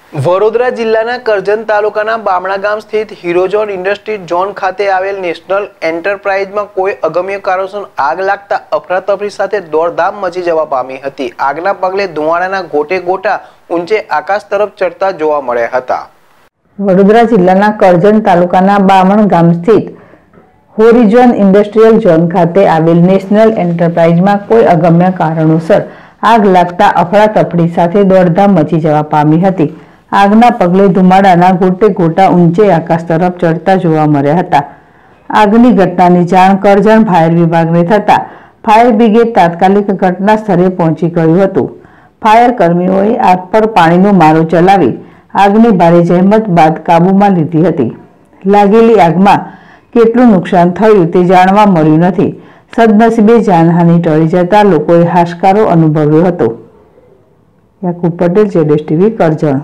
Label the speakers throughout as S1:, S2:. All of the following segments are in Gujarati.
S1: વડોદરા જિલ્લાના કરજણ તાલુકાના બામણા ગામ સ્થિત હીરોઝોન ઇન્ડસ્ટ્રી ઝોન ખાતે આવેલ નેશનલ એન્ટરપ્રાઇઝમાં કોઈ અગમ્ય કારણોસર આગ લાગતા અફરાતફરી સાથે દોડધામ મચી જવા પામી હતી। આગના પગલે ધુમાડાના ગોટે ગોટા ઊંચે આકાશ તરફ ચડતા જોવા મળ્યા હતા।
S2: વડોદરા જિલ્લાના કરજણ તાલુકાના બામણ ગામ સ્થિત હોરિઝોન ઇન્ડસ્ટ્રીયલ ઝોન ખાતે આવેલ નેશનલ એન્ટરપ્રાઇઝમાં કોઈ અગમ્ય કારણોસર આગ લાગતા અફરાતફરી સાથે દોડધામ મચી જવા પામી હતી। આગના પગલે ધુમાડાના ગોટે ગોટા ઊંચે આકાશ તરફ ચડતા જોવા મળ્યા હતા। આગની ઘટનાની જાણ કરજણ ફાયર વિભાગને થતા ફાયર બ્રિગેડ તાત્કાલિક ઘટના સ્થળે પહોંચી ગયું હતું। ફાયર કર્મીઓએ આગ પર પાણીનો મારો ચલાવી આગની ભારે જહેમત બાદ કાબૂમાં લીધી હતી। લાગેલી આગમાં કેટલું નુકસાન થયું તે જાણવા મળ્યું નથી। સદનસીબે જાનહાનિ ટળી જતા લોકોએ હાશકારો અનુભવ્યો હતો। યાકુબ પટેલ, જેડેશ ટીવી, કરજણ।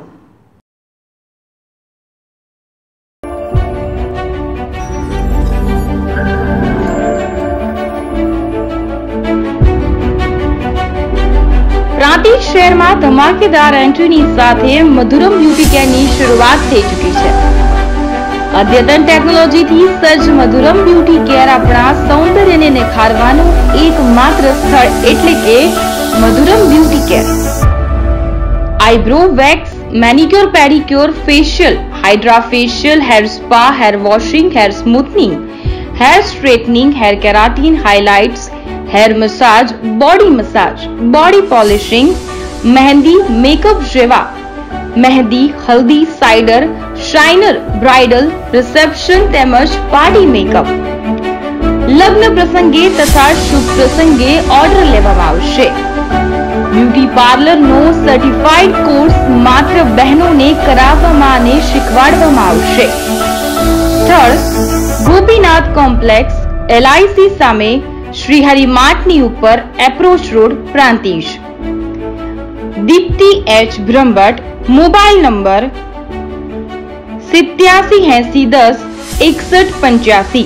S3: પ્રાંતિજ શહેરમાં ધમાકેદાર એન્ટ્રીની સાથે મધુરમ બ્યુટી કેરની શરૂઆત થઈ ચૂકી છે। અદ્યતન ટેકનોલોજીથી સજ્જ મધુરમ બ્યુટી કેર આપણા સૌંદર્યને નિખારવાનું એકમાત્ર સ્થળ એટલે કે Madhuram beauty care. Eyebrow wax, manicure, pedicure, facial, hydra facial, hair spa, hair washing, hair smoothening, hair straightening, hair keratin, highlights, hair massage, body polishing, mehndi, makeup जेवा मेहंदी, हल्दी, साइडर, शाइनर, ब्राइडल, रिसेप्शन તેમજ પાર્ટી મેકઅપ, લગ્ન પ્રસંગે તથા શુભ પ્રસંગે ઓર્ડર લેવામાં આવશે। બ્યુટી પાર્લરનો સર્ટિફાઈડ કોર્સ માત્ર બહેનોને કરાવવામાં અને શીખવાડવામાં આવશે। સ્થળ ગોપીનાથ કોમ્પ્લેક્સ, LIC સામે, श्रीहरि मार्टनी ऊपर, approach road, Prantij. Dipti H Brahmbhatt, mobile number 8780106185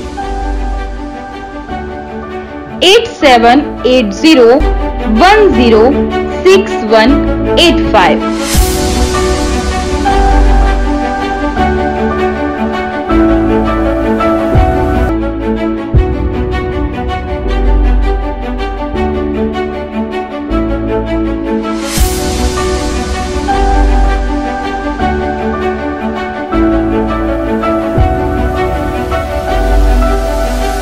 S3: 8780106185।